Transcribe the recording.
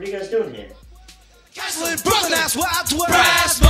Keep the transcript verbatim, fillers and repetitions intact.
What are you guys doing here? Brother, that's why I